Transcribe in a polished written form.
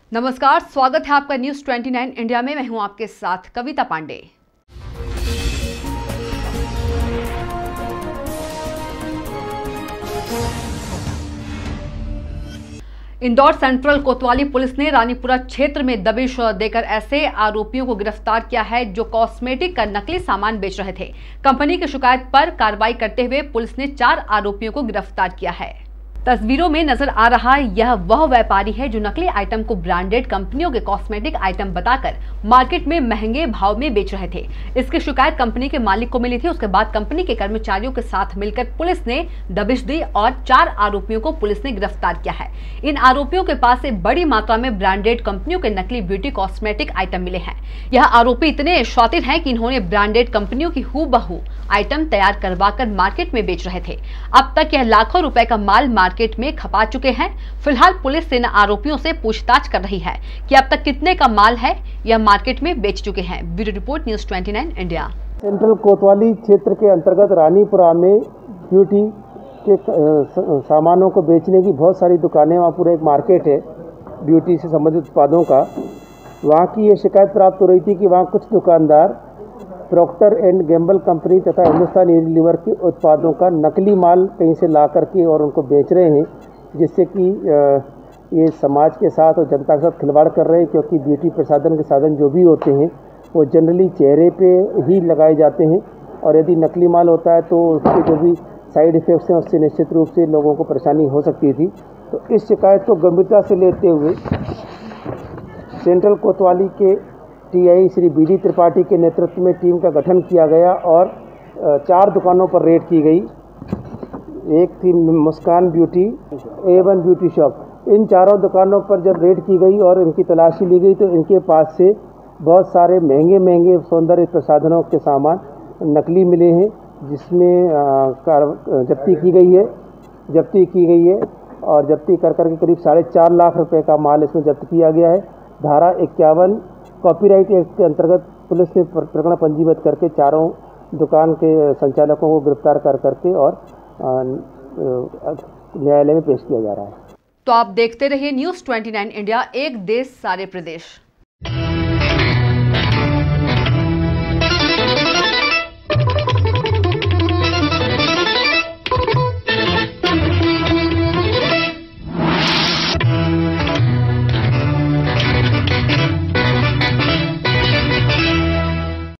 नमस्कार, स्वागत है आपका न्यूज 29 इंडिया में। मैं हूं आपके साथ कविता पांडे। इंदौर सेंट्रल कोतवाली पुलिस ने रानीपुरा क्षेत्र में दबिश देकर ऐसे आरोपियों को गिरफ्तार किया है जो कॉस्मेटिक का नकली सामान बेच रहे थे। कंपनी की शिकायत पर कार्रवाई करते हुए पुलिस ने 4 आरोपियों को गिरफ्तार किया है। तस्वीरों में नजर आ रहा यह वह व्यापारी है जो नकली आइटम को ब्रांडेड कंपनियों के कॉस्मेटिक आइटम बताकर मार्केट में महंगे भाव में बेच रहे थे। इसकी शिकायत कंपनी के मालिक को मिली थी। उसके बाद कंपनी के कर्मचारियों के साथ मिलकर पुलिस ने दबिश दी और 4 आरोपियों को पुलिस ने गिरफ्तार किया है। इन आरोपियों के पास से बड़ी मात्रा में ब्रांडेड कंपनियों के नकली ब्यूटी कॉस्मेटिक आइटम मिले हैं। यह आरोपी इतने शातिर हैं कि इन्होंने ब्रांडेड कंपनियों की हूबहू आइटम तैयार करवाकर मार्केट में बेच रहे थे। अब तक यह लाखों रुपए का माल मार्केट में खपा चुके हैं। फिलहाल पुलिस इन आरोपियों से पूछताछ कर रही है कि अब तक कितने का माल है यह मार्केट में बेच चुके हैं। Bureau report news 29 India. Central कोतवाली क्षेत्र के अंतर्गत रानीपुरा में ब्यूटी के सामानों को बेचने की बहुत सारी दुकानें, वहाँ पूरा एक मार्केट है ब्यूटी से संबंधित उत्पादों का। वहाँ की ये शिकायत प्राप्त हो रही थी कि वहाँ कुछ दुकानदार प्रॉक्टर एंड गैम्बल कंपनी तथा हिंदुस्तान यूनिलीवर के उत्पादों का नकली माल कहीं से ला करके और उनको बेच रहे हैं, जिससे कि ये समाज के साथ और जनता के साथ खिलवाड़ कर रहे हैं। क्योंकि ब्यूटी प्रसाधन के साधन जो भी होते हैं वो जनरली चेहरे पे ही लगाए जाते हैं और यदि नकली माल होता है तो उसके जो भी साइड इफ़ेक्ट्स हैं उससे निश्चित रूप से लोगों को परेशानी हो सकती थी। तो इस शिकायत को गंभीरता से लेते हुए सेंट्रल कोतवाली के टीआई श्री बीडी त्रिपाठी के नेतृत्व में टीम का गठन किया गया और 4 दुकानों पर रेड की गई। एक थी Muskan beauty, A1 beauty shop. इन चारों दुकानों पर जब रेड की गई और इनकी तलाशी ली गई तो इनके पास से बहुत सारे महंगे सौंदर्य प्रसाधनों के सामान नकली मिले हैं, जिसमें जब्ती की गई है और जब्ती कर के करीब 4.5 लाख रुपए का माल इसमें जब्त किया गया है। धारा 51 कॉपीराइट एक्ट के अंतर्गत पुलिस ने प्रकरण पंजीबद्ध करके चारों दुकान के संचालकों को गिरफ्तार कर करके और न्यायालय में पेश किया जा रहा है। तो आप देखते रहिए न्यूज 29 इंडिया, एक देश सारे प्रदेश।